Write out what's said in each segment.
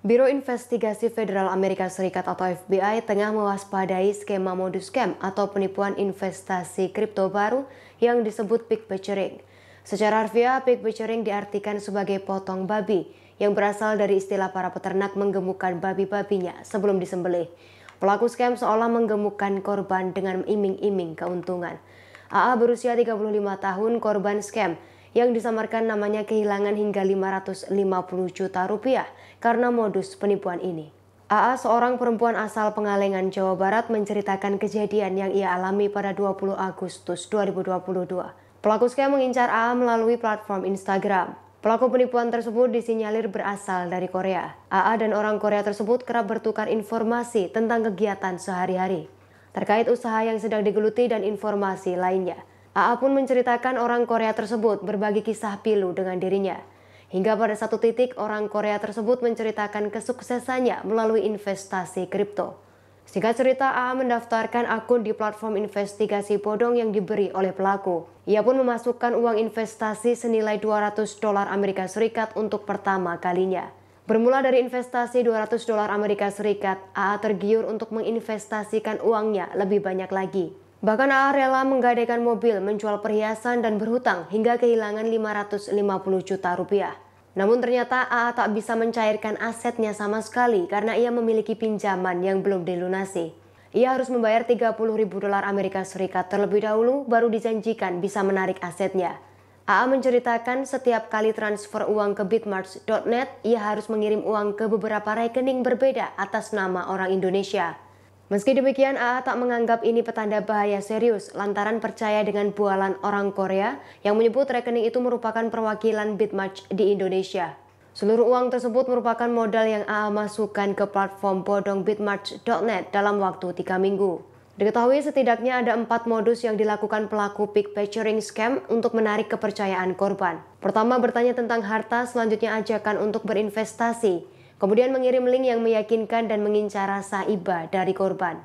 Biro Investigasi Federal Amerika Serikat atau FBI tengah mewaspadai skema modus scam atau penipuan investasi kripto baru yang disebut pigfetchering. Secara harfiah, pigfetchering diartikan sebagai potong babi yang berasal dari istilah para peternak menggemukkan babi-babinya sebelum disembelih. Pelaku scam seolah menggemukkan korban dengan iming-iming keuntungan. AA berusia 35 tahun, korban scam yang disamarkan namanya kehilangan hingga 550 juta rupiah karena modus penipuan ini. AA, seorang perempuan asal Pengalengan, Jawa Barat, menceritakan kejadian yang ia alami pada 20 Agustus 2022. Pelaku scam mengincar AA melalui platform Instagram. Pelaku penipuan tersebut disinyalir berasal dari Korea. AA dan orang Korea tersebut kerap bertukar informasi tentang kegiatan sehari-hari, terkait usaha yang sedang digeluti dan informasi lainnya. AA pun menceritakan orang Korea tersebut berbagi kisah pilu dengan dirinya. Hingga pada satu titik orang Korea tersebut menceritakan kesuksesannya melalui investasi kripto. Singkat cerita, AA mendaftarkan akun di platform investigasi bodong yang diberi oleh pelaku. Ia pun memasukkan uang investasi senilai $200 Amerika Serikat untuk pertama kalinya. Bermula dari investasi $200 Amerika Serikat, AA tergiur untuk menginvestasikan uangnya lebih banyak lagi. Bahkan AA rela menggadaikan mobil, menjual perhiasan, dan berhutang hingga kehilangan 550 juta rupiah. Namun ternyata AA tak bisa mencairkan asetnya sama sekali karena ia memiliki pinjaman yang belum dilunasi. Ia harus membayar $30.000 Amerika Serikat terlebih dahulu baru dijanjikan bisa menarik asetnya. AA menceritakan setiap kali transfer uang ke bitmarts.net, ia harus mengirim uang ke beberapa rekening berbeda atas nama orang Indonesia. Meski demikian, AA tak menganggap ini petanda bahaya serius lantaran percaya dengan bualan orang Korea yang menyebut rekening itu merupakan perwakilan Bitmarts di Indonesia. Seluruh uang tersebut merupakan modal yang AA masukkan ke platform bodong bitmarts.net dalam waktu 3 minggu. Diketahui setidaknya ada 4 modus yang dilakukan pelaku pigfetchering scam untuk menarik kepercayaan korban. Pertama, bertanya tentang harta, selanjutnya ajakan untuk berinvestasi. Kemudian mengirim link yang meyakinkan dan mengincar rasa iba dari korban.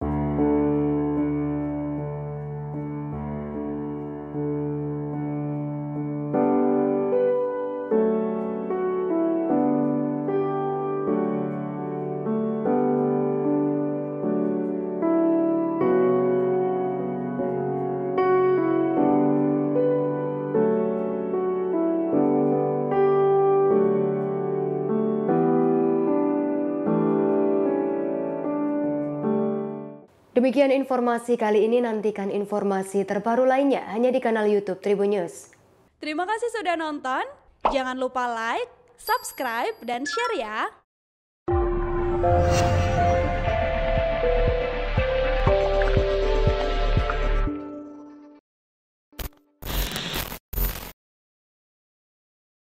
Demikian informasi kali ini, nantikan informasi terbaru lainnya hanya di kanal YouTube Tribun News. Terima kasih sudah nonton, jangan lupa like, subscribe, dan share ya!